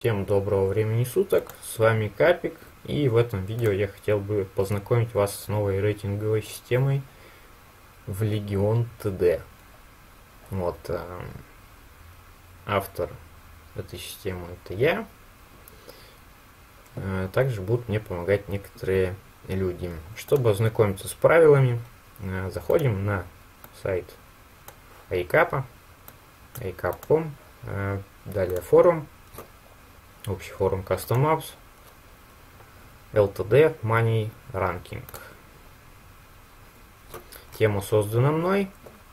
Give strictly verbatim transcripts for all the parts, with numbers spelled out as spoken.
Всем доброго времени суток, с вами Капик, и в этом видео я хотел бы познакомить вас с новой рейтинговой системой в Legion ти ди. Вот, э, автор этой системы это я. Э, также будут мне помогать некоторые люди. Чтобы ознакомиться с правилами, э, заходим на сайт айкапа, айкап точка ком, э, далее форум. Общий форум Custom Maps, эл ти ди Money Ranking. Тема создана мной.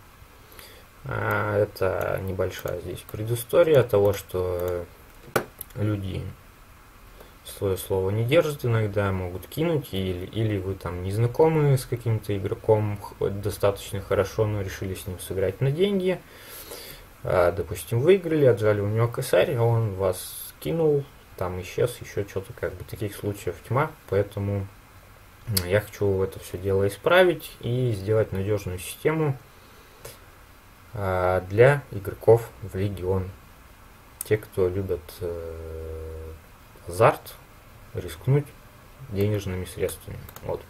Это небольшая здесь предыстория того, что люди свое слово не держат, иногда могут кинуть, или, или вы там не знакомы с каким-то игроком достаточно хорошо, но решили с ним сыграть на деньги. Допустим, выиграли, отжали у него косарь, а он вас кинул, там исчез, еще что-то, как бы таких случаев тьма, поэтому я хочу это все дело исправить и сделать надежную систему а, для игроков в Legion. Те, кто любят э, азарт, рискнуть денежными средствами. Вот.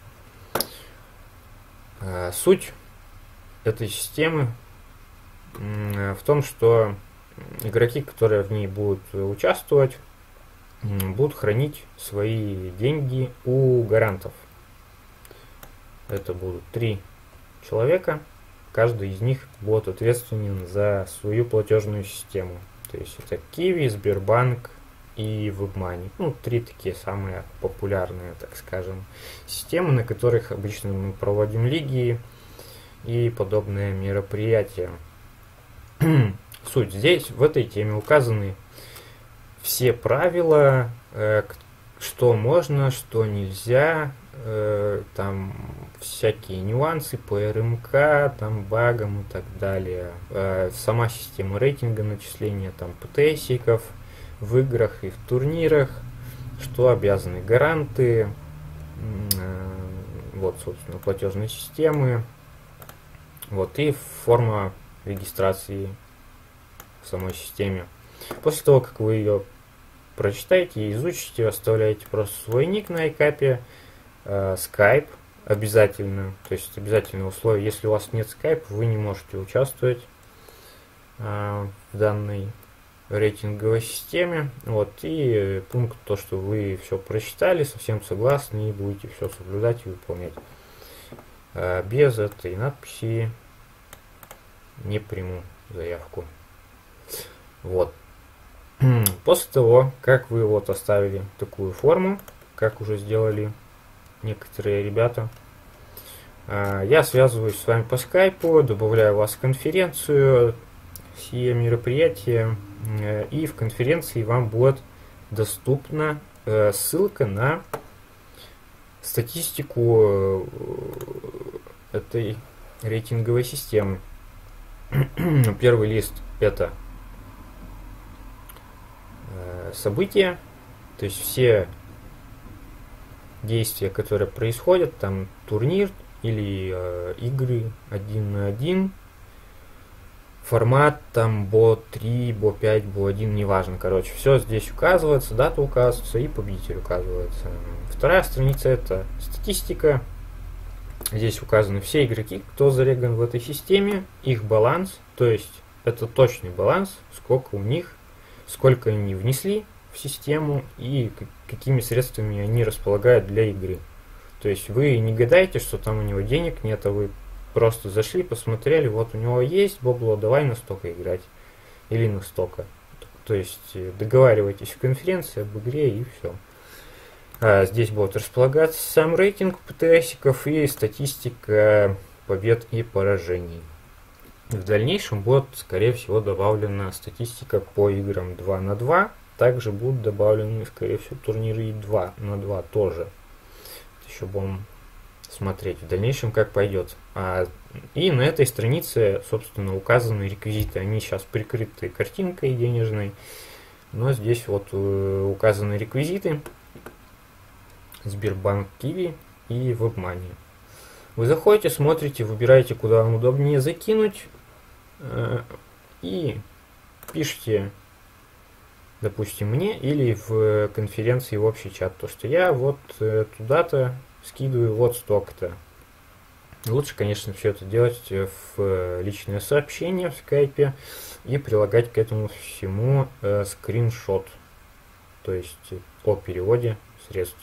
А, суть этой системы э, в том, что игроки, которые в ней будут участвовать, будут хранить свои деньги у гарантов. Это будут три человека. Каждый из них будет ответственен за свою платежную систему. То есть это Kiwi, Сбербанк и WebMoney. Ну, три такие самые популярные, так скажем, системы, на которых обычно мы проводим лиги и подобные мероприятия. Суть. Здесь в этой теме указаны все правила, э, что можно, что нельзя, э, там всякие нюансы по эр эм ка, там багам и так далее. Э, сама система рейтинга начисления там пэ тэ эсиков в играх и в турнирах, что обязаны гаранты, э, вот, собственно, платежные системы, вот, и форма регистрации в самой системе. После того, как вы ее прочитаете и изучите, оставляете просто свой ник на айкапе, э, Skype обязательно, то есть обязательное условие, если у вас нет Skype, вы не можете участвовать э, в данной рейтинговой системе. Вот, и пункт то, что вы все прочитали, совсем согласны и будете все соблюдать и выполнять. Э, без этой надписи не приму заявку. Вот. После того, как вы вот оставили такую форму, как уже сделали некоторые ребята, я связываюсь с вами по скайпу, добавляю вас в конференцию, все мероприятия, и в конференции вам будет доступна ссылка на статистику этой рейтинговой системы. Первый лист это события, то есть все действия, которые происходят, там турнир или э, игры один на один, формат там бо три, бо пять, бо один, неважно, короче, все здесь указывается, дата указывается и победитель указывается. Вторая страница это статистика. Здесь указаны все игроки, кто зареган в этой системе, их баланс, то есть это точный баланс, сколько у них, сколько они внесли в систему и какими средствами они располагают для игры. То есть вы не гадаете, что там у него денег нет, а вы просто зашли, посмотрели, вот у него есть бабло, давай на столько играть или на столько. То есть договаривайтесь в конференции об игре и все. А здесь будет располагаться сам рейтинг пэ тэ эсиков и статистика побед и поражений. В дальнейшем будет, скорее всего, добавлена статистика по играм два на два. Также будут добавлены, скорее всего, турниры и два на два тоже. Еще будем смотреть в дальнейшем, как пойдет. А, и на этой странице, собственно, указаны реквизиты. Они сейчас прикрыты картинкой денежной. Но здесь вот указаны реквизиты. Сбербанк, Kiwi и WebMoney. Вы заходите, смотрите, выбираете, куда вам удобнее закинуть. И пишите допустим, мне или в конференции в общий чат, то что я вот э, туда-то скидываю вот столько-то. Лучше, конечно, все это делать в личное сообщение в скайпе и прилагать к этому всему э, скриншот, то есть о переводе средств.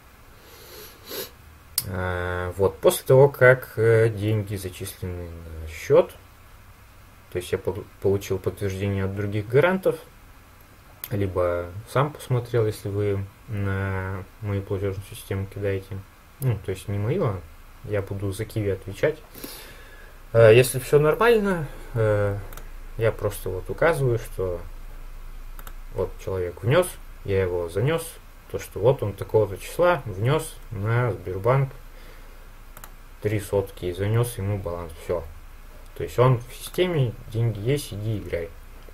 Э, вот, после того, как э, деньги зачислены на счет, то есть я под, получил подтверждение от других гарантов, либо сам посмотрел, если вы на мою платежную систему кидаете, ну, то есть не мою, а я буду за Киви отвечать. Если все нормально, я просто вот указываю, что вот человек внес, я его занес, то что вот он такого-то числа внес на Сбербанк три сотки и занес ему баланс. Все. То есть он в системе, деньги есть, иди играй.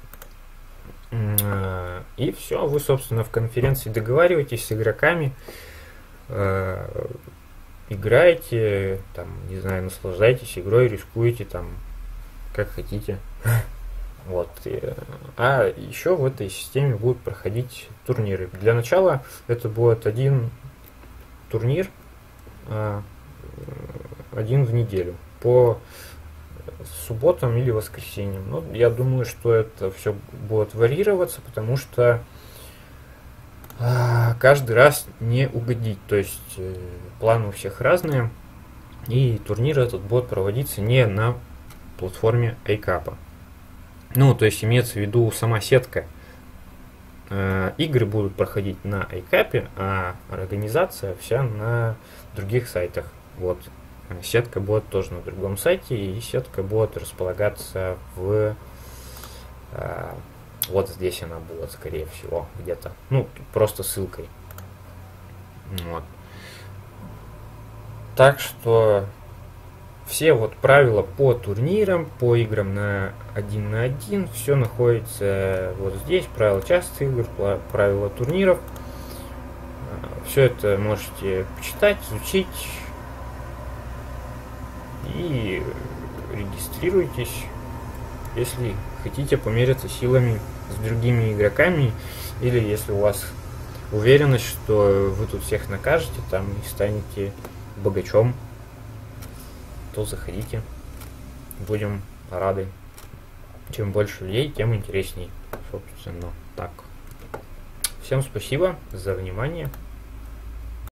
И все, вы, собственно, в конференции договариваетесь с игроками, играете, там, не знаю, наслаждаетесь игрой, рискуете, там, как хотите. Вот. А еще в этой системе будут проходить турниры. Для начала это будет один турнир, один в неделю, по субботам или воскресеньям. Ну, я думаю, что это все будет варьироваться, потому что каждый раз не угодить, то есть э, планы у всех разные, и турнир этот будет проводиться не на платформе айкапа. Ну, то есть имеется в виду сама сетка. Э, игры будут проходить на айкапе, а организация вся на других сайтах. Вот. Сетка будет тоже на другом сайте, и сетка будет располагаться в... Э, Вот здесь она будет, скорее всего, где-то. Ну, просто ссылкой. Вот. Так что все вот правила по турнирам, по играм на один на один, все находится вот здесь. Правила частых игр, правила турниров. Все это можете почитать, изучить. И регистрируйтесь, если хотите помериться силами с другими игроками, или если у вас уверенность, что вы тут всех накажете там и станете богачом, то заходите. Будем рады. Чем больше людей, тем интересней. Собственно, так. Всем спасибо за внимание.